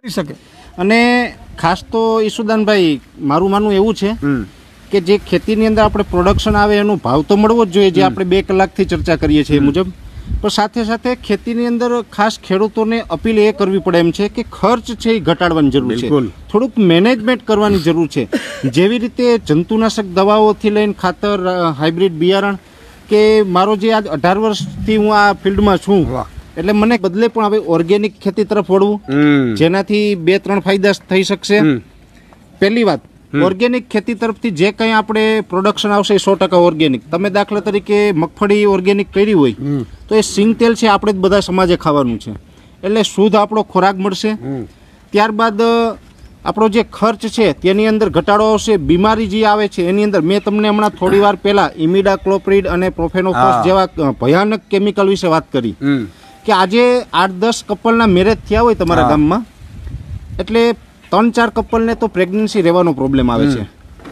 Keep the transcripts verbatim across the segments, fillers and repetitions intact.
કરી શકે. અને ખાસ તો ઈસુદાનભાઈ મારું માનવું એવું છે કે જે ખેતીની અંદર આપણે પ્રોડક્શન આવે એનો ભાવ તો મળવો જ જોઈએ, જે આપણે બે કલાકથી ચર્ચા કરીએ છીએ એ મુજબ. પણ સાથે સાથે ખેતીની અંદર ખાસ ખેડૂતોને અપીલ એ કરવી પડે એમ છે કે ખર્ચ છે એ ઘટાડવાની જરૂર છે, થોડુંક મેનેજમેન્ટ કરવાની જરૂર છે. જેવી રીતે જંતુનાશક દવાઓથી લઈને ખાતર, હાઇબ્રિડ બિયારણ, કે મારો જે આજ અઢાર વર્ષથી હું આ ફિલ્ડમાં છું એટલે મને બદલે પણ હવે ઓર્ગેનિક ખેતી તરફ વળવું, જેનાથી બે ત્રણ ફાયદા થઈ શકશે. પહેલી વાત, ઓર્ગેનિક ખેતી તરફથી જે કંઈ આપણે પ્રોડક્શન આવશે એ સો ટકા ઓર્ગેનિક. તમે દાખલા તરીકે મગફળી ઓર્ગેનિક કરી હોય તો એ સિંગ તેલ છે આપણે જ બધા સમાજે ખાવાનું છે, એટલે શુદ્ધ આપણો ખોરાક મળશે. ત્યારબાદ આપણો જે ખર્ચ છે તેની અંદર ઘટાડો આવશે. બીમારી જે આવે છે એની અંદર મેં તમને હમણાં થોડી વાર પહેલા ઇમિડાક્લોપ્રિડ અને પ્રોફેનોફોસ જેવા ભયાનક કેમિકલ વિશે વાત કરી કે આજે આઠ દસ કપલના મેરેજ થયા હોય તમારા ગામમાં એટલે ત્રણ ચાર કપલને તો પ્રેગ્નન્સી રહેવાનો પ્રોબ્લેમ આવે છે.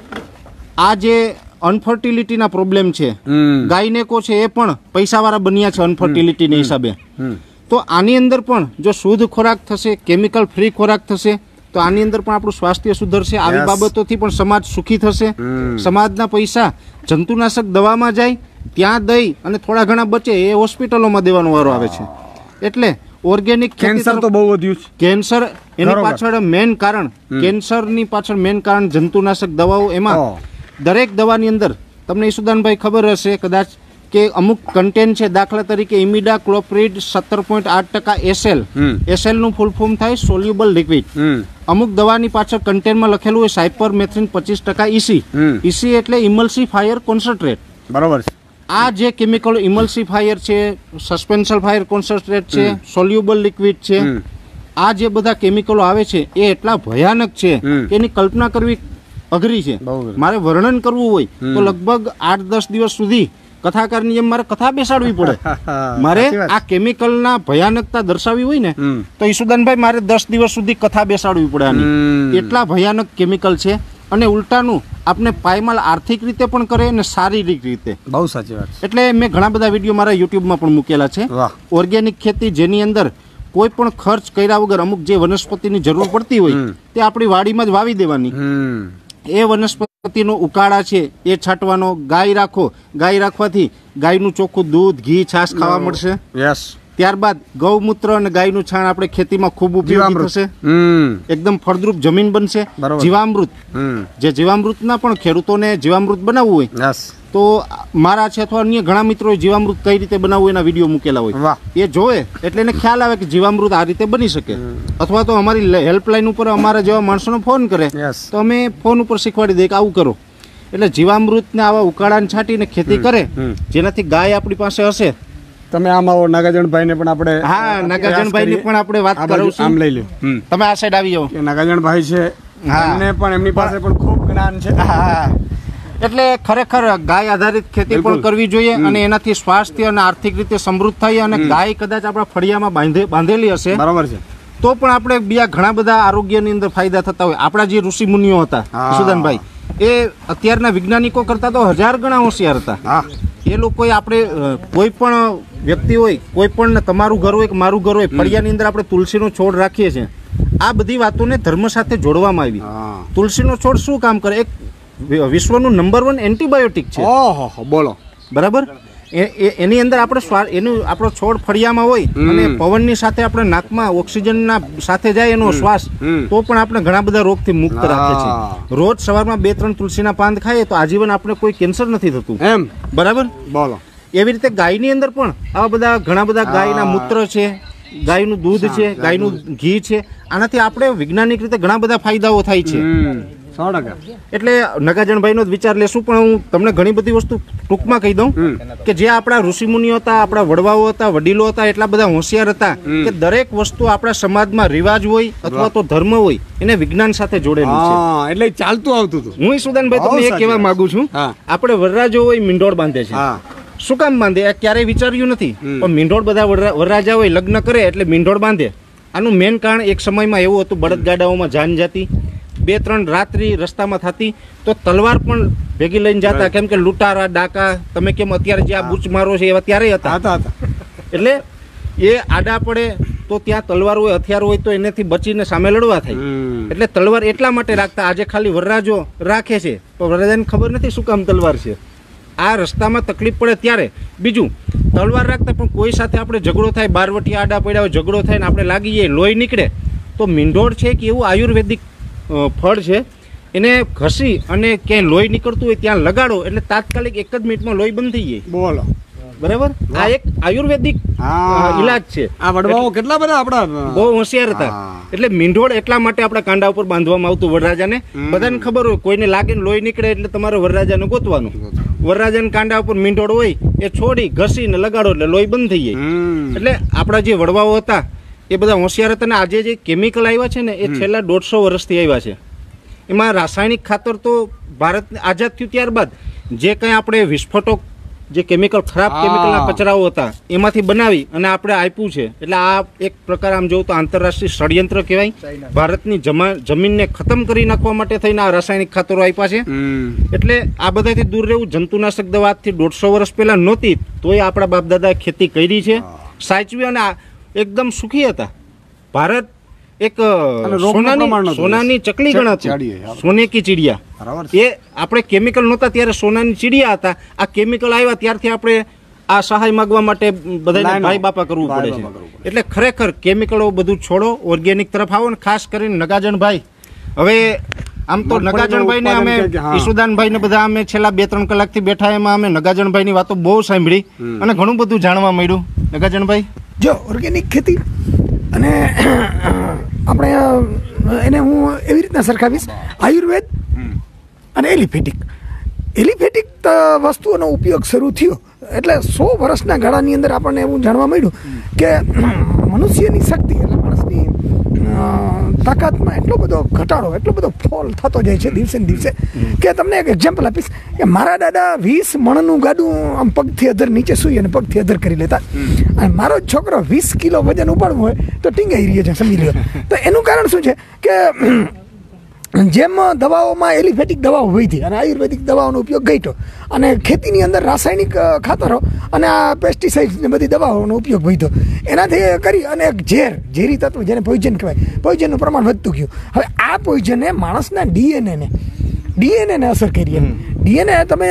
આ જે અનફર્ટિલિટીના પ્રોબ્લેમ છે, ગાયનેકો છે એ પણ પૈસાવાળા બન્યા છે અનફર્ટિલિટીના હિસાબે. તો આની અંદર પણ જો શુદ્ધ ખોરાક થશે, કેમિકલ ફ્રી ખોરાક થશે તો આની અંદર પણ આપણું સ્વાસ્થ્ય સુધરશે. આવી બાબતોથી પણ સમાજ સુખી થશે. સમાજના પૈસા જંતુનાશક દવામાં જાય ત્યાં દઈ અને થોડા ઘણા બચે એ હોસ્પિટલોમાં દેવાનો વારો આવે છે. એટલે ઓર્ગેનિક કેન્સર તો બહુ વધ્યું છે. કેન્સર એની પાછળ મેન કારણ, કેન્સરની પાછળ મેન કારણ જંતુનાશક દવાઓ. એમાં દરેક દવાની અંદર તમને ઈસુદાનભાઈ ખબર હશે કદાચ કે અમુક કન્ટેન્ટ છે, દાખલા તરીકે ઇમિડાક્લોપ્રિડ સત્તર પોઈન્ટ આઠ ટકા એસએલ. એસએલ નું ફૂલ ફોર્મ થાય સોલ્યુબલ લિક્વિડ. અમુક દવાની પાછળ કન્ટેન્ટમાં લખેલું હોય સાયપરમેથ્રિન પચીસ ટકા ઈસી. ઈસી એટલે ઇમલ્સિફાયર કોન્સન્ટ્રેટ. બરોબર છે. આ જે કેમિકલ ઇમલ્સિફાયર છે, સસ્પેન્શન ફાયર કોન્સન્ટ્રેટ છે, સોલ્યુબલ લિક્વિડ છે, આ જે બધા કેમિકલો આવે છે એ એટલા ભયાનક છે કે એની કલ્પના કરવી અઘરી છે. મારે વર્ણન કરવું હોય તો લગભગ આઠ દસ દિવસ સુધી કથાકારની જેમ મારે કથા બેસાડવી પડે. મારે આ કેમિકલના ભયાનકતા દર્શાવવી હોય ને તો ઈસુદાનભાઈ મારે દસ દિવસ સુધી કથા બેસાડવી પડે આની. એટલા ભયાનક કેમિકલ છે અને ઉલટાનું આપણે પાયમાલ આર્થિક રીતે પણ કરે અને શારીરિક રીતે. બહુ સાચી વાત. એટલે મેં ઘણા બધા વિડીયો મારા યુટ્યુબમાં પણ મૂકેલા છે. ઓર્ગેનિક ખેતી જેની અંદર કોઈ પણ ખર્ચ કર્યા વગર અમુક જે વનસ્પતિની જરૂર પડતી હોય તે આપણી વાડીમાં જ વાવી દેવાની. એ વનસ્પતિનો ઉકાળા છે એ છાંટવાનો. ગાય રાખો, ગાય રાખવાથી ગાયનું ચોખ્ખું દૂધ, ઘી, છાશ ખાવા મળશે. યસ. ત્યારબાદ ગૌમૂત્ર અને ગાયનું છાણ આપણે ખેતીમાં ખૂબ ઉપયોગી થશે. એકદમ ફળદ્રુપ જમીન બનશે. જીવામૃત, જે જીવામૃતના પણ ખેડૂતોને જીવામૃત બનાવવું હોય તો મારા છે અથવા અન્ય ઘણા મિત્રોએ જીવામૃત કઈ રીતે બનાવવું એના વિડીયો મૂકેલા હોય, એ જોવે એટલે એને ખ્યાલ આવે કે જીવામૃત આ રીતે બની શકે. અથવા તો અમારી હેલ્પલાઇન ઉપર અમારા જેવા માણસોનો ફોન કરે તો અમે ફોન ઉપર શીખવાડી દઈએ કે આવું કરો. એટલે જીવામૃતને આવા ઉકાળાને છાંટીને ખેતી કરે જેનાથી ગાય આપણી પાસે હશે. તમે આમ આવો નાગાજણભાઈ ને પણ આપણે હા નાગાજણભાઈ ની પણ આપણે વાત કરીશું. આમ લઈ લો, તમે આ સાઈડ આવી જાઓ. કે નાગાજણભાઈ છે એમને પણ એમની પાસે પણ ખૂબ જ્ઞાન છે. હા, એટલે ખરેખર ગાય આધારિત ખેતી પણ કરવી જોઈએ અને એનાથી સ્વાસ્થ્ય અને આર્થિક રીતે સમૃદ્ધ થાય. અને ગાય કદાચ આપણા ફળિયામાં બાંધે બાંધેલી હશે બરાબર છે તો પણ આપણે બીજા ઘણા બધા આરોગ્યની અંદર ફાયદા થતા હોય. આપણા જે ઋષિ મુનિઓ હતા ઈસુદાનભાઈ એ અત્યારના વૈજ્ઞાનિકો કરતા તો હજાર ગણા હોશિયાર હતા. એ લોકોએ આપણે કોઈ પણ વ્યક્તિ હોય, કોઈ પણ તમારું ઘર હોય કે મારું ઘર હોય, ફળિયાની અંદર આપણે તુલસીનો છોડ રાખીએ છીએ. આ બધી વાતોને ધર્મ સાથે જોડવામાં આવી. તુલસીનો છોડ શું કામ કરે? એક વિશ્વનું નંબર વન એન્ટીબાયોટિક છે. ઓહો, બોલો. બરાબર. એની અંદર આપણે એનું આપણો છોડ ફળિયામાં હોય અને પવનની સાથે આપણે નાકમાં ઓક્સિજનના સાથે જાય એનો શ્વાસ તો પણ આપણે ઘણા બધા રોગથી મુક્ત રાખે છે. રોજ સવારમાં બે ત્રણ તુલસીના પાન ખાઈએ તો આજીવન આપણે કોઈ કેન્સર નથી થતું. એમ બરાબર. બોલો. એવી રીતે ગાયની અંદર પણ આવા બધા ઘણા બધા ગાયના મૂત્ર છે, ગાયનું દૂધ છે, ગાયનું ઘી છે. આનાથી આપણે વૈજ્ઞાનિક રીતે ઘણા બધા ફાયદાઓ થાય છે. એટલે નગાજણભાઈ નો વિચાર લેશું પણ હું તમને ઘણી બધી વસ્તુ ટૂંકમાં કહી દઉં કે જે આપણા ઋષિમુનિઓ હતા, આપણા વડવાઓ હતા, વડીલો હતા, એટલા બધા હોશિયાર હતા કે દરેક વસ્તુ આપણા સમાજમાં રિવાજ હોય અથવા તો ધર્મ હોય એને વિજ્ઞાન સાથે જોડેલું છે. એટલે ચાલતું આવતું હતું. હું ઈસુદાનભાઈ તમને એ કહેવા માંગુ છું, આપણે વરરાજો હોય મીંઢોળ બાંધે છે. શું કામ બાંધે? ક્યારેય વિચાર્યું નથી, પણ મીંઢોળ બધા વરરાજા હોય લગ્ન કરે એટલે મીંઢોળ બાંધે. આનું મેન કારણ એક સમયમાં એવું હતું, બળદગાડાઓમાં જાન જાતી, બે ત્રણ રાત્રિ રસ્તામાં થતી તો તલવાર પણ ભેગી લઈને જતા, કેમ કે લૂંટારા ડાકા તમે કેમ અત્યારે જે આ બૂચ મારો છે એવા ત્યારે હતા. એટલે એ આડા પડે તો ત્યાં તલવાર હોય હથિયાર હોય તો એનાથી બચીને સામે લડવા થાય. એટલે તલવાર એટલા માટે રાખતા. આજે ખાલી વરરાજો રાખે છે પણ વરરાજાને ખબર નથી શું કામ તલવાર છે. આ રસ્તામાં તકલીફ પડે ત્યારે. બીજું, તલવાર રાખતા પણ કોઈ સાથે આપણે ઝઘડો થાય, બારવટી આડા પડ્યા હોય, ઝઘડો થાય ને આપણે લાગી જઈએ, લોહી નીકળે, તો મીંઢોળ છે કે એવું આયુર્વેદિક ફળ છે, એને ઘસી અને ક્યાંય લોહી નીકળતું હોય ત્યાં લગાડો એટલે તાત્કાલિક એક જ મિનિટમાં લોહી બંધ થઈ જાય. બોલો, બરાબર. આ એક આયુર્વેદિક ઈલાજ છે. આ વડવાઓ કેટલા બધા આપડા બહુ હોશિયાર હતા. એટલે મીંઢોળ એટલા માટે આપણા કાંડા ઉપર બાંધવામાં આવતું વરરાજાને. બધાને ખબર હોય કોઈને લાગે ને લોહી નીકળે એટલે તમારે વરરાજાને ગોતવાનું. વરરાજાને કાંડા ઉપર મીંઢોળ હોય એ છોડી ઘસીને લગાડો એટલે લોહી બંધ થઈ જાય. એટલે આપણા જે વડવાઓ હતા એ બધા હોશિયાર હતા. ને આજે જે કેમિકલ આવ્યા છે ને એ છેલ્લા દોઢસો વર્ષથી આવ્યા છે. એમાં રાસાયણિક ખાતર તો ભારત આઝાદ થયું ત્યારબાદ જે કંઈ આપણે વિસ્ફોટક જે કેમિકલ ખરાબ કેમિકલના કચરાઓ હતા એમાંથી બનાવી અને આપણે આપ્યું છે. એટલે આ એક પ્રકાર આમ જોવું તો આંતરરાષ્ટ્રીય ષડયંત્ર કહેવાય. ભારતની જમીનને ખતમ કરી નાખવા માટે થઈને આ રાસાયણિક ખાતરો આપ્યા છે. એટલે આ બધાથી દૂર રહેવું. જંતુનાશક દવા આજથી દોઢસો વર્ષ પહેલા નહોતી તોય આપણા બાપ દાદાએ ખેતી કરી છે, સાચવી અને એકદમ સુખી હતા. ભારત એક સોનાની સોનાની ચકલી ગણાતી, સોને કી ચીડિયા. એ આપણે કેમિકલ નહોતા ત્યારે સોનાની ચીડિયા હતા. આ કેમિકલ આવ્યા ત્યારથી આપણે આ સહાય માંગવા માટે બધાને ભાઈ બાપા કરવું પડે છે. એટલે ખરેખર કેમિકલો બધું છોડો, ઓર્ગેનિક તરફ આવો. ને ખાસ કરીને નગાજણભાઈ, હવે આમ તો નગાજણભાઈ ને અમે ઈસુદાનભાઈ ને બધા અમે છેલ્લા બે ત્રણ કલાકથી બેઠા એમાં અમે નગાજણભાઈ ની વાતો બહુ સાંભળી અને ઘણું બધું જાણવા મળ્યું. નગાજણભાઈ, જો ઓર્ગેનિક ખેતી અને આપણે એને હું એવી રીતના સરખાવીશ, આયુર્વેદ અને એલિફેટિક એલિફેટિક વસ્તુઓનો ઉપયોગ શરૂ થયો એટલે સો વર્ષના ગાળાની અંદર આપણને એવું જાણવા મળ્યું કે મનુષ્યની શક્તિ એટલે માણસની તાકાતમાં એટલો બધો ઘટાડો, એટલો બધો ફોલ થતો જાય છે દિવસે ને દિવસે કે તમને એક એક્ઝામ્પલ આપીશ કે મારા દાદા વીસ મણનું ગાડું આમ પગથી અધર નીચે સૂઈ અને પગથી અધર કરી લેતા, અને મારો છોકરો વીસ કિલો વજન ઉપાડવું હોય તો ટીંગાઈ રહ્યો છે, સમજી લ્યો. તો એનું કારણ શું છે કે જેમ દવાઓમાં એલિફેટિક દવાઓ વધી અને આયુર્વેદિક દવાઓનો ઉપયોગ ઘટ્યો અને ખેતીની અંદર રાસાયણિક ખાતરો અને આ પેસ્ટિસાઇડ્સ ને બધી દવાઓનો ઉપયોગ વધ્યો, એનાથી કરી અને એક ઝેર, ઝેરી તત્વ જેને પોઈઝન કહેવાય, પોઈઝનનું પ્રમાણ વધતું ગયું. હવે આ પોઈઝને માણસના ડીએનએને ડીએનએને અસર કરી. એમ ડીએનએ તમે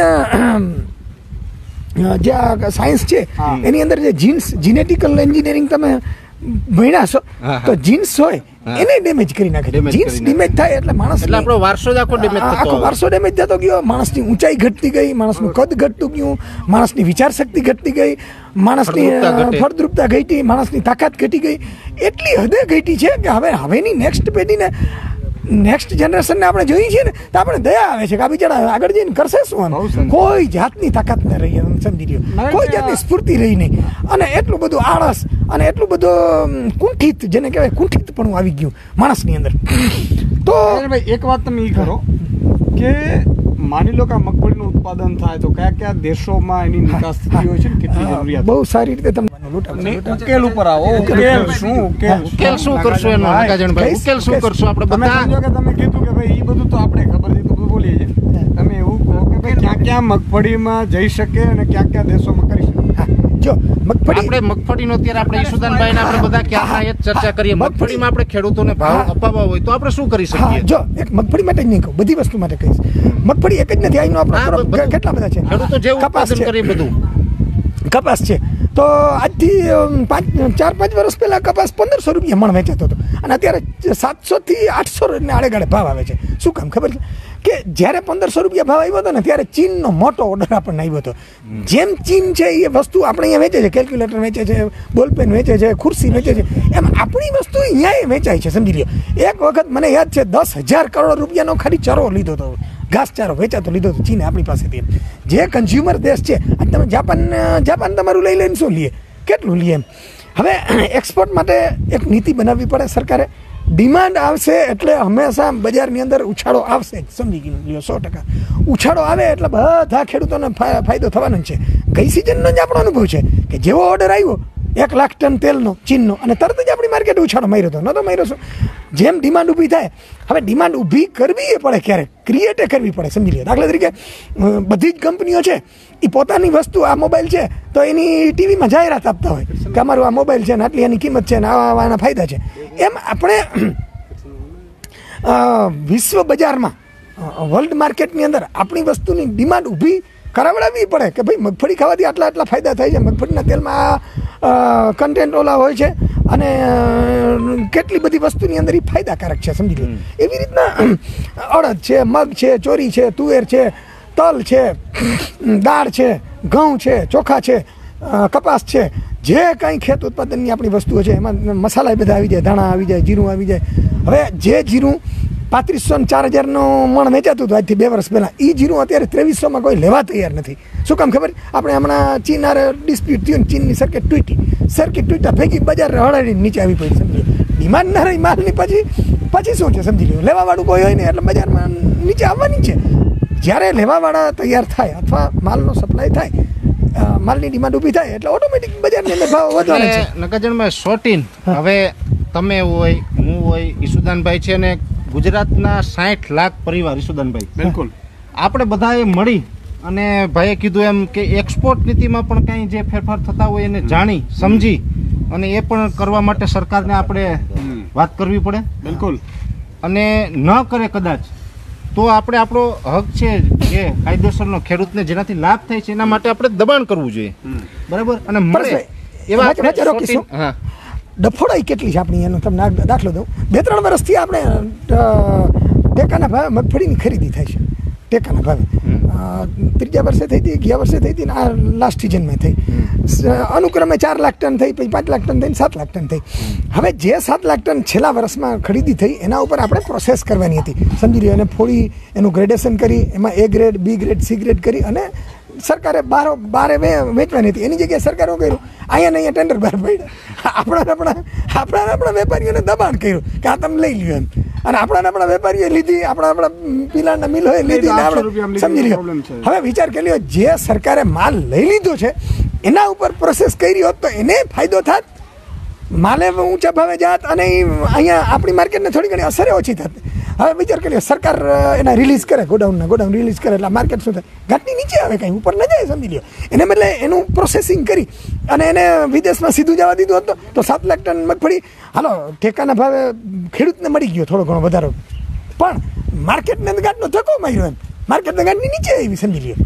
જે આ સાયન્સ છે એની અંદર જે જીન્સ, જીનેટિકલ એન્જિનિયરિંગ તમે ભણ્યા છો તો જીન્સ હોય એને ડેમેજ કરી નાખે. જીન્સ ડેમેજ થાય એટલે માણસ એટલે આપણો વારસો જ આખો ડેમેજ થતો આખો વારસો ડેમેજ થતો ગયો. માણસની ઊંચાઈ ઘટતી ગઈ, માણસનું કદ ઘટતું ગયું, માણસની વિચાર શક્તિ ઘટતી ગઈ, માણસની ફળદ્રુપતા ઘટી, માણસની તાકાત ઘટી ગઈ. એટલી હદે ઘટી છે કે હવે હવેની નેક્સ્ટ પેઢીને, નેક્સ્ટ જનરેશનને આપણે જોઈએ છીએ ને તો આપણે દયા આવે છે કે આ બિચારા આગળ જઈને કરશે શું. કોઈ જાતની તાકાત ન રહી, સમજી લ્યો, કોઈ જાતની સ્ફૂર્તિ રહી નહીં. અને એટલું બધું આળસ અને એટલું બધું કુંઠિત, જેને કહેવાય કુંઠિત પણ આવી ગયું માણસની અંદર. તો એક વાત તમે એ કરો કે માની લો કે આ મગફળીનું ઉત્પાદન થાય તો કયા કયા દેશોમાં એની નિકાસ થતી હોય છે, કેટલી જરૂરિયાત? બહુ સારી રીતે તમે ઉકેલ ઉપર આવો. ઉકેલ શું ઉકેલ ઉકેલ શું કરશો એનો નગાજણભાઈ? ઉકેલ શું કરશો? આપણે બધા સમજો કે તમે કીધું કે ભાઈ એ બધું તો આપણે ખબર છે તો બધું બોલીએ છીએ. તમે એવું કહો કે ભાઈ ક્યાં ક્યાં મગફળીમાં જઈ શકે અને ક્યાં ક્યાં દેશોમાં કરી શકે. જો મગફળી, આપણે મગફળીનો અત્યારે આપણે ઈસુદાનભાઈ ને આપણે બધા ક્યાં એ ચર્ચા કરીએ. મગફળીમાં આપણે ખેડૂતોને ભાવ અપાવવા હોય તો આપણે શું કરી શકીએ? જો એક મગફળી માટે જ નહીં કહું, બધી વસ્તુ માટે કહીશ. મગફળી એક જ નથી, અહીંનો આપણો કેટલા બધા છે. ખેડૂતો જે ઉત્પાદન કરે બધું કપાસ છે તો આજથી પાંચ ચાર પાંચ વર્ષ પહેલા કપાસ પંદરસો રૂપિયા મણ વેચાતો હતો અને અત્યારે સાતસો થી આઠસો ને આડેગાડે ભાવ આવે છે. શું કામ ખબર છે કે જ્યારે પંદરસો રૂપિયા ભાવ આવ્યો હતો ને ત્યારે ચીનનો મોટો ઓર્ડર આપણને આવ્યો હતો. જેમ ચીન છે એ વસ્તુ આપણે અહીંયા વેચે છે, કેલ્ક્યુલેટર વેચે છે, બોલપેન વેચે છે, ખુરશી વેચે છે, એમ આપણી વસ્તુ અહીંયા વેચાય છે, સમજી લ્યો. એક વખત મને યાદ છે દસ હજાર કરોડ રૂપિયાનો ખાલી ચરો લીધો હતો, ઘાસચારો વેચાતો લીધો હતો ચીને આપણી પાસેથી. જે કન્ઝ્યુમર દેશ છે, આજ તમે જાપાન જાપાન તમારું લઈ લઈને શું લઈએ, કેટલું લઈએ એમ. હવે એક્સપોર્ટ માટે એક નીતિ બનાવવી પડે સરકારે. ડિમાન્ડ આવશે એટલે હંમેશા બજારની અંદર ઉછાળો આવશે જ, સમજી લ્યો, સો ટકા ઉછાળો આવે એટલે બધા ખેડૂતોને ફાયદો થવાનો જ છે. ગઈ સિઝનનો જ આપણો અનુભવ છે કે જેવો ઓર્ડર આવ્યો એક લાખ ટન તેલનો ચીનનો, અને તરત જ આપણી માર્કેટ ઉછાળો માર્યો હતો, નહોતો માર્યો શું? જેમ ડિમાન્ડ ઊભી થાય, હવે ડિમાન્ડ ઊભી કરવી એ પડે, ક્યારેક ક્રિએટે કરવી પડે, સમજી લે. દાખલા તરીકે બધી જ કંપનીઓ છે એ પોતાની વસ્તુ, આ મોબાઈલ છે તો એની ટીવીમાં જાહેરાત આપતા હોય કે અમારું આ મોબાઈલ છે ને આટલી એની કિંમત છે ને આવા આના ફાયદા છે. એમ આપણે વિશ્વ બજારમાં, વર્લ્ડ માર્કેટની અંદર આપણી વસ્તુની ડિમાન્ડ ઊભી કરાવડાવવી પડે કે ભાઈ મગફળી ખાવાથી આટલા આટલા ફાયદા થાય છે, મગફળીના તેલમાં આ કન્ટેન્ટ ઓલા હોય છે અને કેટલી બધી વસ્તુની અંદર એ ફાયદાકારક છે, સમજી લો. એવી રીતના અડદ છે, મગ છે, ચોરી છે, તુવેર છે, તલ છે, દાળ છે, ઘઉં છે, ચોખા છે, કપાસ છે, જે કાંઈ ખેત ઉત્પાદનની આપણી વસ્તુઓ છે એમાં મસાલા બધા આવી જાય, ધાણા આવી જાય, જીરું આવી જાય. હવે જે જીરું પાંત્રીસો ને ચાર હજારનું મણ વેચાતું હતું આજથી બે વર્ષ પહેલાં, એ જીરું અત્યારે ત્રેવીસોમાં કોઈ લેવા તૈયાર નથી. શું કામ ખબર? આપણે હમણાં ચીન આરે ડિસ્પ્યુટ થયું, ચીનની સર્કિટ તૂટી, સર્કિટ તૂટતા ભેગી બજાર હળાડીને નીચે આવી પડી, સમજી લો. ડિમાન્ડ ના રહી માલની, પછી પછી શું છે, સમજી લો. લેવાવાળું કોઈ હોય નહીં એટલે બજારમાં નીચે આવવાની છે. જ્યારે લેવાવાળા તૈયાર થાય અથવા માલનો સપ્લાય થાય, માલની ડિમાન્ડ ઊભી થાય એટલે ઓટોમેટિક બજારની અંદર ભાવ વધવાના છે. નકાજણમાં શોર્ટિન, હવે તમે હોય, હું હોય, ઈસુદાનભાઈ છે ને ગુજરાતના સાઠ લાખ પરિવાર, ઈસુદાનભાઈ, બિલકુલ આપણે બધાએ મળી અને ભાઈએ કીધું એમ કે એક્સપોર્ટ નીતિમાં પણ કંઈ જે ફેરફાર થતા હોય એને જાણી સમજી અને એ પણ કરવા માટે સરકારને આપણે વાત કરવી પડે. બિલકુલ. અને ન કરે કદાચ તો આપણે આપણો હક છે જે કાયદેસરનો ખેડૂતને જેનાથી લાભ થાય છે એના માટે આપણે દબાણ કરવું જોઈએ, બરાબર? અને મળે એવા હા ડફોડાઈ કેટલી છે આપણી, એનો તમને દાખલો દઉં. બે ત્રણ વર્ષથી આપણે ટેકાના ભાવે મગફળીની ખરીદી થાય છે, ટેકાના ભાવે. ત્રીજા વર્ષે થઈ હતી, ગયા વર્ષે થઈ હતી ને આ લાસ્ટ સિઝનમાં થઈ. અનુક્રમે ચાર લાખ ટન થઈ, પછી પાંચ લાખ ટન થઈને સાત લાખ ટન થઈ. હવે જે સાત લાખ ટન છેલ્લા વર્ષમાં ખરીદી થઈ એના ઉપર આપણે પ્રોસેસ કરવાની હતી, સમજી લો. એને ફોડી એનું ગ્રેડેશન કરી, એમાં A grade, B grade, C grade કરી અને સરકારે બાર બારે વેચવાની હતી. એની જગ્યાએ સરકારે શું કર્યું? અહીંયા ને અહીંયા ટેન્ડર બહાર પડ્યા. આપણા આપણા આપણા આપણા વેપારીઓને દબાણ કર્યું કે આ તમે લઈ લ્યો એમ, અને આપણા આપણા વેપારીઓ લીધી, આપણા આપણા પિલાના મિલોએ લીધી. સમજી લ્યો. હવે વિચાર કરી લ્યો, જે સરકારે માલ લઈ લીધો છે એના ઉપર પ્રોસેસ કરી હોત તો એને ફાયદો થાત, માલે ઊંચા ભાવે જાત અને અહીંયા આપણી માર્કેટને થોડી ઘણી અસરે ઓછી થાત. હવે વિચાર કરીએ, સરકાર એના રિલીઝ કરે, ગોડાઉનના ગોડાઉન રિલીઝ કરે એટલે માર્કેટ શું થાય? ઘાટની નીચે આવે, કંઈ ઉપર ન જાય, સમજી લ્યો. એને બદલે એનું પ્રોસેસિંગ કરી અને એને વિદેશમાં સીધું જવા દીધું હતું તો સાત લાખ ટન મગફળી હાલો ટેકાના ભાવે ખેડૂતને મળી ગયો, થોડો ઘણો વધારો, પણ માર્કેટને ઘાટનો ધક્કો માર્યો, એમ માર્કેટને ઘાટની નીચે આવી, સમજી લ્યો.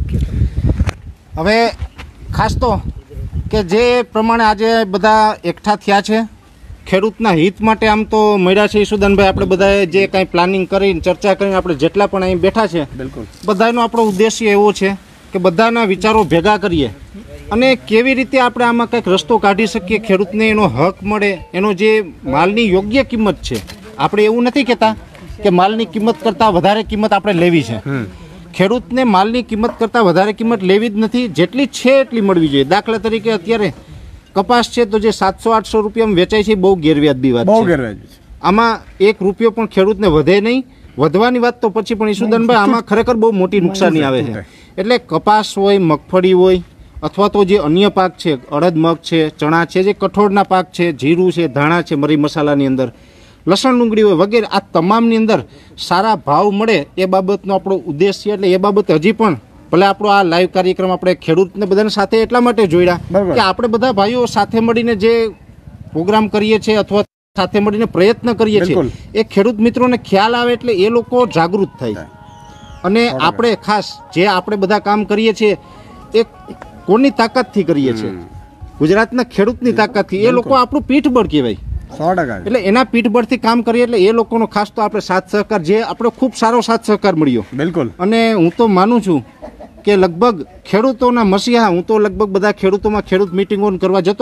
હવે ખાસ તો કે જે પ્રમાણે આજે બધા એકઠા થયા છે ખેડૂતના હિત માટે, આમ તો મળ્યા છે ઈસુદાનભાઈ, આપણે બધાએ જે કાંઈ પ્લાનિંગ કરીને ચર્ચા કરીને આપણે જેટલા પણ અહીં બેઠા છે, બિલકુલ બધાનો આપણો ઉદ્દેશ્ય એવો છે કે બધાના વિચારો ભેગા કરીએ અને કેવી રીતે આપણે આમાં કંઈક રસ્તો કાઢી શકીએ, ખેડૂતને એનો હક મળે, એનો જે માલની યોગ્ય કિંમત છે. આપણે એવું નથી કહેતા કે માલની કિંમત કરતાં વધારે કિંમત આપણે લેવી છે. ખેડૂતને માલની કિંમત કરતાં વધારે કિંમત લેવી જ નથી, જેટલી છે એટલી મળવી જોઈએ. દાખલા તરીકે અત્યારે કપાસ છે તો જે સાતસો આઠસો રૂપિયામાં વેચાય છે બહુ ગેરવ્યાજબી વાત છે. આમાં એક રૂપિયો પણ ખેડૂતને વધે નહીં. વધવાની વાત તો પછી, પણ ઈસુદાનભાઈ આમાં ખરેખર બહુ મોટી નુકસાની આવે છે. એટલે કપાસ હોય, મગફળી હોય અથવા તો જે અન્ય પાક છે, અડદ, મગ છે, ચણા છે, જે કઠોળના પાક છે, જીરું છે, ધાણા છે, મરી મસાલાની અંદર, લસણ ડુંગળી હોય વગેરે, આ તમામની અંદર સારા ભાવ મળે એ બાબતનો આપણો ઉદ્દેશ છે. એટલે એ બાબતે હજી પણ ભલે આપણો આ લાઈવ કાર્યક્રમ આપણે ખેડૂતને બધાને સાથે એટલા માટે જોડ્યા કે આપણે બધા ભાઈઓ સાથે મળીને જે પ્રોગ્રામ કરીએ છીએ અથવા સાથે મળીને પ્રયત્ન કરીએ છીએ એ ખેડૂત મિત્રોને ખ્યાલ આવે એટલે એ લોકો જાગૃત થાય. અને આપણે ખાસ જે આપણે બધા કામ કરીએ છીએ એ કોની તાકાતથી કરીએ છીએ? ગુજરાતના ખેડૂતની તાકાતથી. એ લોકો આપણું પીઠબળ કહેવાય. એટલે એના પીઠબળથી કામ કરીએ એટલે એ લોકોનો ખાસ તો આપણે સાથ સહકાર, જે આપણે ખૂબ સારો સાથ સહકાર મળ્યો. બિલકુલ. અને હું તો માનું છું કે લગભગ ખેડૂતોના મસીહા, હું તો લગભગ બધા ખેડૂતોમાં ખેડૂત મિટિંગો કરવા જતો,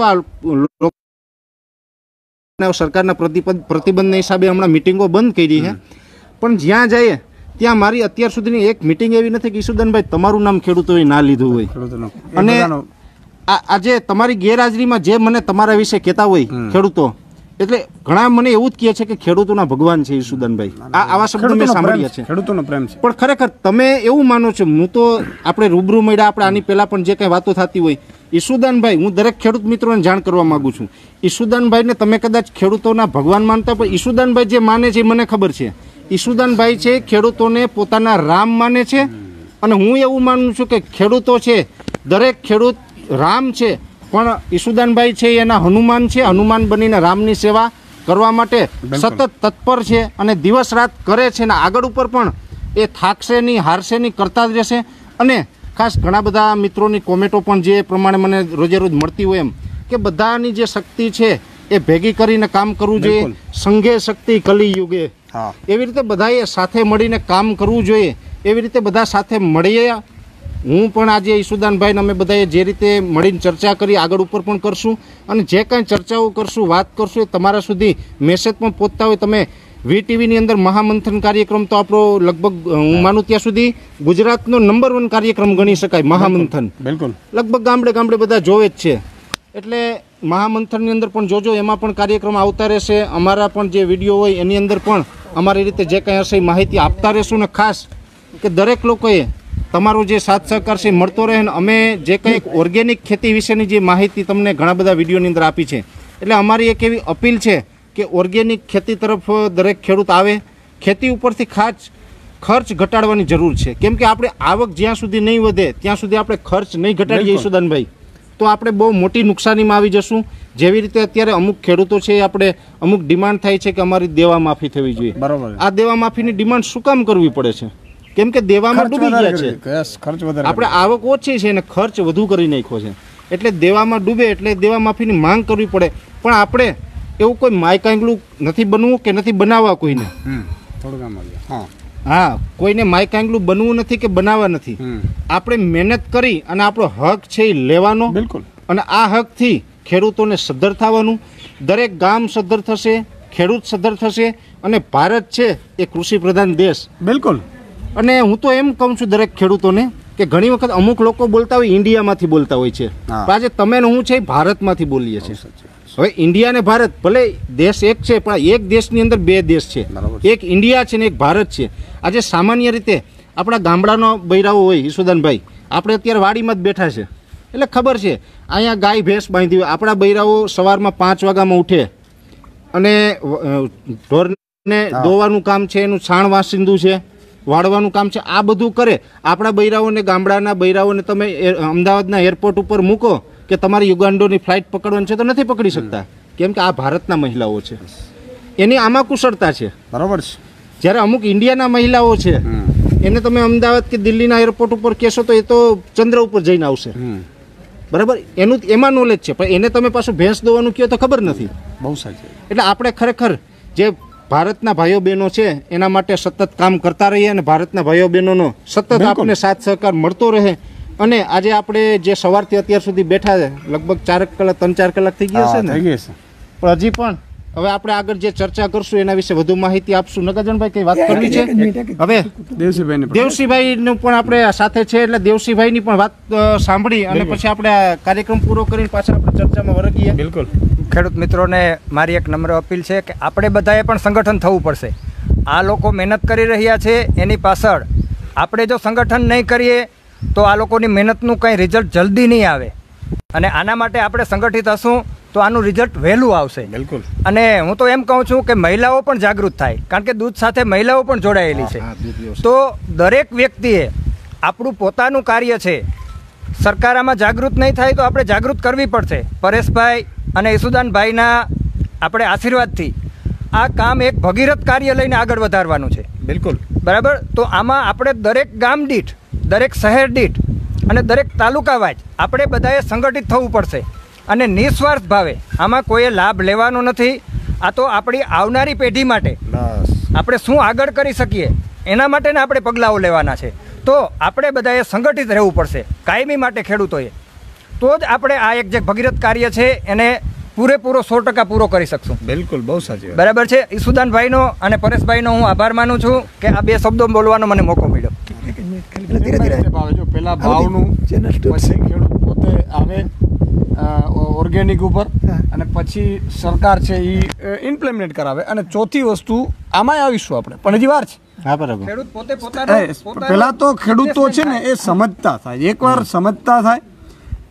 આ સરકારના પ્રતિબંધના હિસાબે હમણાં મિટિંગો બંધ કરી છે, પણ જ્યાં જઈએ ત્યાં મારી અત્યાર સુધીની એક મિટિંગ એવી નથી કે ઈસુદાનભાઈ તમારું નામ ખેડૂતોએ ના લીધું હોય. અને આજે તમારી ગેરહાજરીમાં જે મને તમારા વિશે કહેતા હોય ખેડૂતો, એટલે ઘણા મને એવું જ કહે છે કે ખેડૂતોના ભગવાન છે ઈસુદાનભાઈ. આ આવા શબ્દો મેં સાંભળ્યા છે. ખેડૂતોનો પ્રેમ છે. પણ ખરેખર તમે એવું માનો છો? હું તો આપણે રૂબરૂ મળ્યા, આપણે આની પહેલા પણ જે કઈ વાતો થતી હોય ઈસુદાનભાઈ, હું દરેક ખેડૂત મિત્રોને જાણ કરવા માંગુ છું, ઈસુદાનભાઈને તમે કદાચ ખેડૂતોના ભગવાન માનતા, પણ ઈસુદાનભાઈ જે માને છે એ મને ખબર છે. ઈસુદાનભાઈ છે ખેડૂતોને પોતાના રામ માને છે, અને હું એવું માનું છું કે ખેડૂતો છે, દરેક ખેડૂત રામ છે, પણ ઈસુદાનભાઈ છે એના હનુમાન છે. હનુમાન બનીને રામની સેવા કરવા માટે સતત તત્પર છે અને દિવસ રાત કરે છે, અને આગળ ઉપર પણ એ થાકશે નહીં, હારશે નહીં, કરતા જ રહેશે. અને ખાસ ઘણા બધા મિત્રોની કોમેન્ટો પણ જે પ્રમાણે મને રોજે રોજ મળતી હોય એમ કે બધાની જે શક્તિ છે એ ભેગી કરીને કામ કરવું જોઈએ. સંઘે શક્તિ કલી યુગે, એવી રીતે બધાએ સાથે મળીને કામ કરવું જોઈએ. એવી રીતે બધા સાથે મળીએ. હું પણ આજે ઈસુદાનભાઈને અમે બધાએ જે રીતે મળીને ચર્ચા કરી, આગળ ઉપર પણ કરશું, અને જે કાંઈ ચર્ચાઓ કરશું, વાત કરશું, એ તમારા સુધી મેસેજ પણ પહોંચતા હોય. તમે વી ટીવીની અંદર મહામંથન કાર્યક્રમ તો આપણો લગભગ હું માનું ત્યાં સુધી ગુજરાતનો નંબર વન કાર્યક્રમ ગણી શકાય. મહામંથન બિલકુલ લગભગ ગામડે ગામડે બધા જોવે જ છે. એટલે મહામંથનની અંદર પણ જોજો, એમાં પણ કાર્યક્રમ આવતા રહેશે. અમારા પણ જે વિડીયો હોય એની અંદર પણ અમારી રીતે જે કંઈ હશે માહિતી આપતા રહેશું. ને ખાસ કે દરેક લોકોએ તમારો જે સાથ સહકાર છે મળતો રહે. અને અમે જે કંઈ ઓર્ગેનિક ખેતી વિશેની જે માહિતી તમને ઘણા બધા વિડીયોની અંદર આપી છે, એટલે અમારી એક એવી અપીલ છે કે ઓર્ગેનિક ખેતી તરફ દરેક ખેડૂત આવે. ખેતી ઉપરથી ખાસ ખર્ચ ઘટાડવાની જરૂર છે, કેમ કે આપણે આવક જ્યાં સુધી નહીં વધે ત્યાં સુધી આપણે ખર્ચ નહીં ઘટાડીએ ઈસુદાનભાઈ, તો આપણે બહુ મોટી નુકસાનીમાં આવી જશું. જેવી રીતે અત્યારે અમુક ખેડૂતો છે, આપણે અમુક ડિમાન્ડ થાય છે કે અમારી દેવા માફી થવી જોઈએ. બરોબર. આ દેવા માફીની ડિમાન્ડ શું કામ કરવી પડે છે? કેમ કે દેવામાં ડૂબી ગયા છે. આપણે આવક ઓછી છે અને ખર્ચ વધુ કરી નાખ્યો છે, એટલે દેવામાં ડૂબે એટલે દેવા માફીની માંગ કરવી પડે. પણ આપણે એવું કોઈ માયકાંગલું નથી બનવું કે નથી બનાવવા કોઈને. હા, કોઈને માયકાંગલું બનવું નથી કે બનાવવા નથી. આપણે મહેનત કરી અને આપણો હક છે એ લેવાનો. બિલકુલ. અને આ હકથી ખેડૂતોને સદ્ધર થવાનું. દરેક ગામ સદ્ધર થશે, ખેડૂત સદ્ધર થશે, અને ભારત છે એ કૃષિ પ્રધાન દેશ. બિલકુલ. અને હું તો એમ કહું છું દરેક ખેડૂતોને કે ઘણી વખત અમુક લોકો બોલતા હોય ઇન્ડિયામાંથી બોલતા હોય છે, પણ આજે તમે ને હું છે ભારતમાંથી બોલીએ છીએ. હવે ઇન્ડિયા ને ભારત ભલે દેશ એક છે, પણ એક દેશની અંદર બે દેશ છે. એક ઇન્ડિયા છે ને એક ભારત છે. આજે સામાન્ય રીતે આપણા ગામડાનો બૈરાઓ હોય ઈસુદાનભાઈ, આપણે અત્યારે વાડીમાં જ બેઠા છે, એટલે ખબર છે અહીંયા ગાય ભેંસ બાંધી હોય. આપણા બૈરાઓ સવારમાં પાંચ વાગ્યામાં ઉઠે અને ઢોરને દોવાનું કામ છે, એનું છાણ વાસિંદું છે, વાળવાનું કામ છે, આ બધું કરે. આપણા બૈરાઓને, ગામડાના બૈરાઓને તમે અમદાવાદના એરપોર્ટ ઉપર મૂકો કે તમારી યુગાન્ડોની ફ્લાઇટ પકડવાની છે તો નથી પકડી શકતા, કેમ કે આ ભારતના મહિલાઓ છે, એની આમાં કુશળતા છે. બરાબર છે. જ્યારે અમુક ઇન્ડિયાના મહિલાઓ છે એને તમે અમદાવાદ કે દિલ્હીના એરપોર્ટ ઉપર કહેશો તો એ તો ચંદ્ર ઉપર જઈને આવશે. બરાબર, એનું એમાં નોલેજ છે, પણ એને તમે પાછું ભેંસ દોવાનું કહો તો ખબર નથી. બહુ સાચી. એટલે આપણે ખરેખર જે ભારતના ભાઈઓ બહેનો છે એના માટે સતત કામ કરતા રહીએ, અને ભારતના ભાઈઓ બહેનોનો સતત આપણને સાથ સહકાર મળતો રહે. અને આજે આપણે જે સવારથી અત્યાર સુધી બેઠા છે, લગભગ ચાર કલાક ત્રણ ચાર કલાક થઈ ગયા છે ને, પણ હજી પણ હવે આપણે આગળ જે ચર્ચા કરશું એના વિશે વધુ માહિતી આપશું. નગાજણભાઈ કઈ વાત કરવી છે? હવે દેવસિંહભાઈ દેવસિંહભાઈનું પણ આપણે સાથે છે, એટલે દેવસિંહભાઈની પણ વાત સાંભળી અને પછી આપણે આ કાર્યક્રમ પૂરો કરીને પાછા આપણે ચર્ચામાં વળગીએ. બિલકુલ. ખેડૂત મિત્રોને મારી એક નમ્ર અપીલ છે કે આપણે બધાએ પણ સંગઠન થવું પડશે. આ લોકો મહેનત કરી રહ્યા છે, એની પાછળ આપણે જો સંગઠન નહીં કરીએ તો આ લોકોની મહેનતનું કંઈ રિઝલ્ટ જલ્દી નહીં આવે. અને આના માટે આપણે સંગઠિત હશું તો આનું રિઝલ્ટ વહેલું આવશે. બિલકુલ. અને હું તો એમ કહું છું કે મહિલાઓ પણ જાગૃત થાય, કારણ કે દૂધ સાથે મહિલાઓ પણ જોડાયેલી છે. તો દરેક વ્યક્તિએ આપણું પોતાનું કાર્ય છે, સરકાર આમાં જાગૃત નહીં થાય તો આપણે જાગૃત કરવી પડશે. પરેશભાઈ અને ઈસુદાનભાઈના આપણે આશીર્વાદથી આ કામ એક ભગીરથ કાર્ય લઈને આગળ વધારવાનું છે. બિલકુલ. બરાબર. તો આમાં આપણે દરેક ગામ દીઠ, દરેક શહેર દીઠ અને દરેક તાલુકા વાઇઝ આપણે બધાએ સંગઠિત થવું પડશે. અને નિસ્વાર્થ ભાવે આમાં કોઈએ લાભ લેવાનો નથી. આ તો આપણી આવનારી પેઢી માટે આપણે શું આગળ કરી શકીએ એના માટેના આપણે પગલાઓ લેવાના છે. તો આપણે બધાએ સંગઠિત રહેવું પડશે કાયમી માટે ખેડૂતોએ, તો જ આપણે આ એક જે ભગીરથ કાર્ય છે એને પૂરેપૂરો સો ટકા પૂરો કરી શકશું. બિલકુલ, બહુ સાચી. બરાબર છે. ઈસુદાનભાઈનો અને પરેશભાઈનો હું આભાર માનું છું કે આ બે શબ્દો બોલવાનો મને મોકો મળ્યો. જો પેલા ભાવનું પછી ખેડૂત પોતે આવે ઓર્ગેનિક ઉપર, અને પછી સરકાર છે એ ઇમ્પ્લિમેન્ટ કરાવે, અને ચોથી વસ્તુ આમાં આવીશું આપણે, પણ હજી વાર છે. હા, બરાબર. ખેડૂત પોતે પોતાનો પેલા તો ખેડૂતો છે ને એ સમજતા થાય, એકવાર સમજતા થાય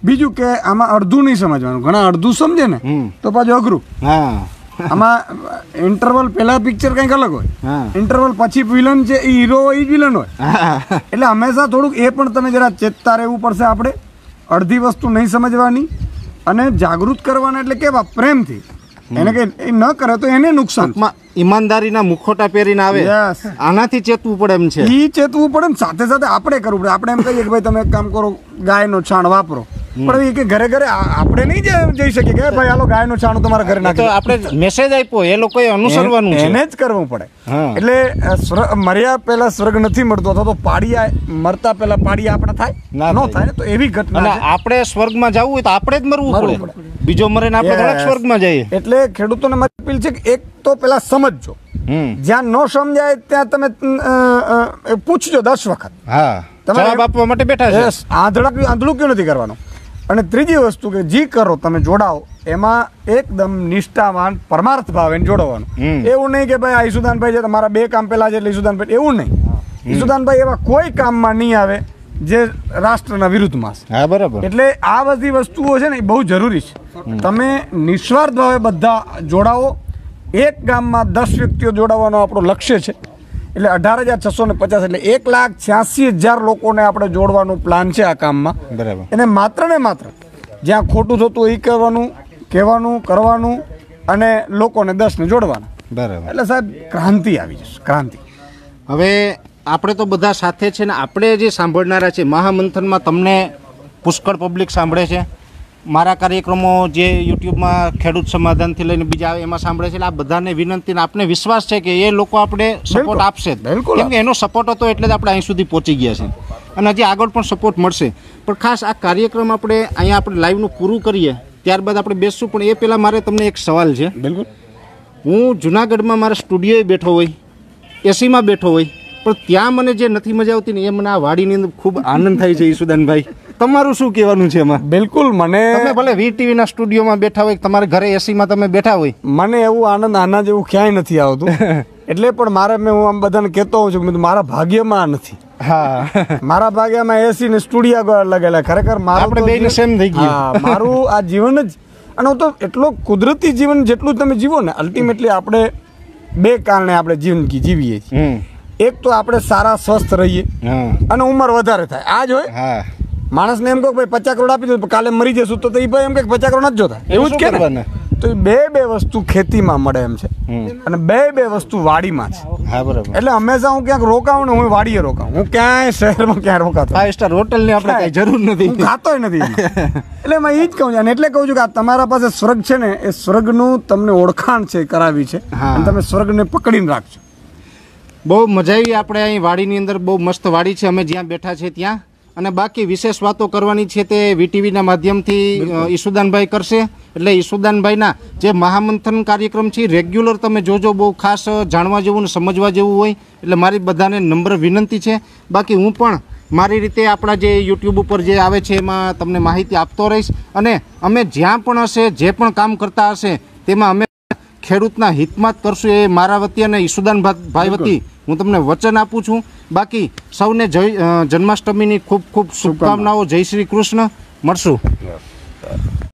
બીજું કે આમાં અડધું નહીં સમજવાનું, ઘણા અડધું સમજે ને તો પાછું અઘરું. હા આમાં ઇન્ટરવલ પહેલા પિક્ચર કંઈક અલગ હોય, હા ઇન્ટરવલ પછી વિલન છે એ હીરો હોય એ જ વિલન હોય. એટલે હંમેશા થોડુંક એ પણ તમે જરા ચેતતા રહેવું પડશે. આપણે અડધી વસ્તુ નહીં સમજવાની અને જાગૃત કરવાના, એટલે કેવા પ્રેમથી એને કે એ ન કરે તો એને નુકસાન. ઈમાનદારીના મુખોટા પહેરીને આવે, Yes. આનાથી ચેતવું પડે એમ છે. ઈ ચેતવું પડે ને સાથે સાથે આપણે કરવું પડે. આપણે એમ કહીએ કે ભાઈ તમે એક કામ કરો, ગાયનો છાણ વાપરો, પણ એ કે ઘરે ઘરે આ- આપણે નહીં જઈ- જઈ શકીએ કે ભાઈ હાલો ગાયનો છાણ તમારા ઘરે તો નાખી દો. આપણે મેસેજ આપ્યો, એ લોકોએ અનુસરવાનું છે. એને જ કરવું પડે. હા. એટલે અ, સ્વર્ગ- મર્યા પહેલા સ્વર્ગ નથી મળતો, અથવા તો પાડિયા મરતા પહેલા પાડિયા આપણે થાય ના ન થાય. થાય ને, તો એવી અને ઘટના છે. આપણે સ્વર્ગમાં જવું હોય તો આપણે જ મરવું મરવું પડે. બીજો મરે ને આપણે થોડાક Yes. સ્વર્ગમાં જઈએ. એટલે ખેડૂતોને મારી અપીલ છે કે એક તો પેલા સમજજો, હમ જ્યાં ન સમજાય ત્યાં તમે અ, અ, પૂછજો દસ વખત. હા તમારે- જવાબ આપવા માટે બેઠા છે. Yes, આંધળા આંધળું ક્यों નથી કરવાનું. અને ત્રીજી વસ્તુ કે જે કરો તમે જોડાઓ એમાં એકદમ નિષ્ઠાવાન પરમાર્થ ભાવે જોડવાનું. હમ. એવું નહીં કે ભાઈ આ ઈસુદાનભાઈ છે તમારા બે કામ પેલા છે એટલે ઈસુદાનભાઈ, એવું નહીં. ઈસુદાનભાઈ એવા કોઈ કામમાં નહીં આવે જે રાષ્ટ્રના વિરુદ્ધમાં છે. હા બરાબર. એટલે આ બધી વસ્તુઓ છે ને એ બહુ જરૂરી છે. તમે નિસ્વાર્થ ભાવે બધા જોડાવો. એક ગામમાં દસ વ્યક્તિઓ જોડાવાનો આપણો લક્ષ્ય છે. એટલે અઢાર હજાર છસો ને પચાસ એટલે એક લાખ છ્યાસી હજાર લોકોને આપણે જોડવાનું પ્લાન છે આ કામમાં. બરાબર. એને માત્ર ને માત્ર જ્યાં ખોટું થતું હોય એ કરવાનું, કહેવાનું, કરવાનું અને લોકોને દસને જોડવાના. બરાબર. એટલે સાહેબ ક્રાંતિ આવી જશે, ક્રાંતિ. હવે આપણે તો બધા સાથે છે ને, આપણે જે સાંભળનારા છે મહામંથનમાં તમને પુષ્કળ પબ્લિક સાંભળે છે. મારા કાર્યક્રમો જે યુટ્યુબમાં ખેડૂત સમાધાનથી લઈને બીજા આવે એમાં સાંભળે છે. એટલે આ બધાને વિનંતી, આપને વિશ્વાસ છે કે એ લોકો આપણે સપોર્ટ આપશે જ. બિલકુલ. કેમ કે એનો સપોર્ટ હતો એટલે જ આપણે અહીં સુધી પહોંચી ગયા છે અને હજી આગળ પણ સપોર્ટ મળશે. પણ ખાસ આ કાર્યક્રમ આપણે અહીંયા આપણે લાઈવનું પૂરું કરીએ ત્યારબાદ આપણે બેસશું. પણ એ પહેલાં મારે તમને એક સવાલ છે. બિલકુલ. હું જુનાગઢમાં મારા સ્ટુડિયોએ બેઠો હોય, એસીમાં બેઠો હોય, પણ ત્યાં મને જે નથી મજા આવતી ને એ મને આ વાડીની અંદર ખૂબ આનંદ થાય છે. ઈસુદાનભાઈ, તમારું શું કહેવાનું છે એમાં? બિલકુલ. મને તમે ભલે વી ટીવીના સ્ટુડિયોમાં બેઠા હોય, તમારે ઘરે એસીમાં તમે બેઠા હોય, મને એવું આનંદ આના જેવું ક્યાંય નથી આવતું. એટલે પણ મારે મેં હું આમ બધાને કહેતો હોઉં છું કે મારા ભાગ્યમાં આ નથી. હા મારા ભાગ્યમાં એસી ને સ્ટુડિયો લગેલા. ખરેખર મારું આપણે તો બેયને જીવન- same થઈ ગયું. હા, મારું આ જીવન જ, અને હું તો એટલો કુદરતી જીવન જેટલું તમે જીવો ને, અલ્ટિમેટલી આપણે બે કારણે આપણે જિંદગી જીવીએ છીએ. હમ એક તો આપણે સારા સ્વસ્થ રહીએ હા અને ઉંમર વધારે થાય. આ જ હોય. હા માણસને એમ કહો કે ભાઈ પચાસ કરોડ આપી દો, કાલે મરી જશું તો એ ભાઈ એમ કે પચાસ કરોડ નથી જોતા, એવું જ શું કે ને? કરવાના? તો એ બે બે વસ્તુ ખેતીમાં મળે એમ છે અને બે બે વસ્તુ વાડીમાં છે. હા બરાબર. એટલે હંમેશા હું ક્યાંક રોકાઉં ને હું વાડીએ રોકાઉં, હું ક્યાંય શહેરમાં ક્યાંય રોકાતો ફાઈવ સ્ટાર હોટલની આપણે કઈ જરૂર હું નથી. ખાતોય નથી એમાં. એટલે મેં એ જ કહું છું અને એટલે કહું છું કે આ તમારા પાસે સ્વર્ગ છે ને, એ સ્વર્ગનું તમને ઓળખાણ છે એ કરાવી છે હા. અને તમે સ્વર્ગને પકડીને રાખજો. બહુ મજા આવી. આપણે અહીં વાડીની અંદર બહુ મસ્ત વાડી છે, અમે જ્યાં બેઠા છે ત્યાં. અને બાકી વિશેષ વાતો કરવાની છે તે વીટીવીના માધ્યમથી અ, ઈસુદાનભાઈ કરશે. એટલે ઈસુદાનભાઈના જે મહામંથન કાર્યક્રમ છે રેગ્યુલર તમે જોજો, બહુ ખાસ જાણવા જેવું ને સમજવા જેવું હોય. એટલે મારી બધાને નમ્ર વિનંતી છે. બાકી હું પણ મારી રીતે આપણા જે યુટ્યુબ ઉપર જે આવે છે એમાં તમને માહિતી આપતો રહીશ. અને અમે જ્યાં પણ હશે, જે પણ કામ કરતા હશે તેમાં અમે ખેડૂતના હિતમાં જ કરશું, એ મારા વતી અને ઈસુદાનભાઈ વતી હું તમને વચન આપું છું. બાકી સૌને જય અ, જન્માષ્ટમીની ખૂબ ખૂબ શુભકામનાઓ. જય શ્રી કૃષ્ણ. મળશું.